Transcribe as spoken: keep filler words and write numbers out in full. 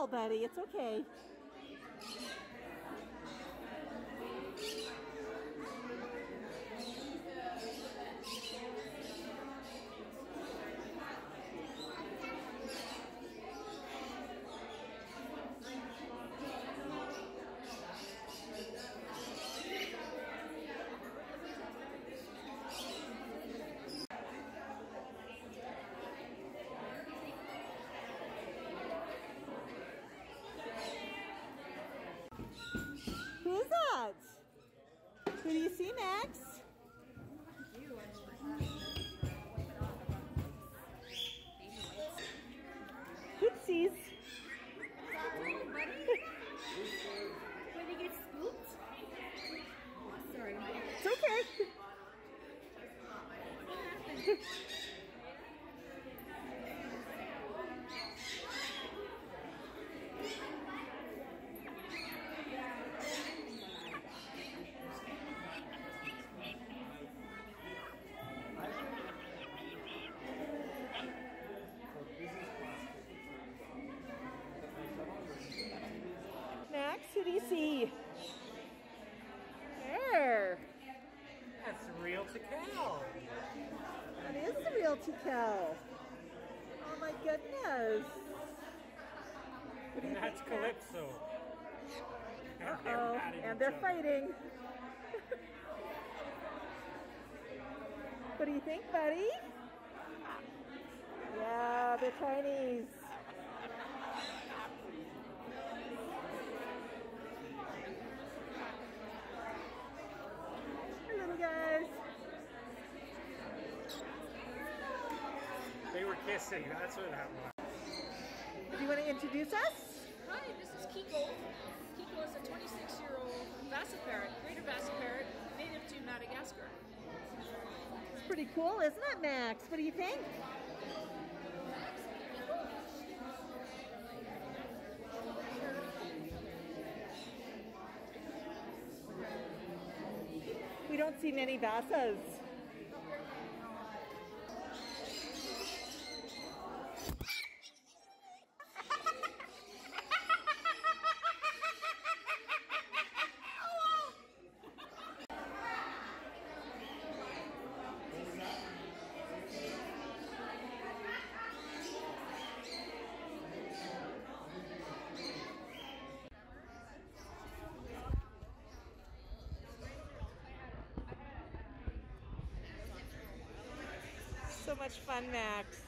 buddy. It's okay. Who's that? Who do you see, Max? Oopsies. Oh, buddy. When you get spooked? Sorry. It's okay. Max, who do you see? There. That's a real cockatiel. That is the real cockatiel. Oh my goodness. What do you And that's think, Max? Calypso. Uh-oh, and they're fighting. What do you think, buddy? Yeah, they're Chinese. Hello, guys. They were kissing. That's what that was. Do you want to introduce us? Hi, this is Kiko. Kiko is a twenty-six-year-old Basset Parrot, greater Basset Parrot, native to Madagascar. It's pretty cool, isn't it, Max? What do you think? We don't see many Bassas. So much fun, Max.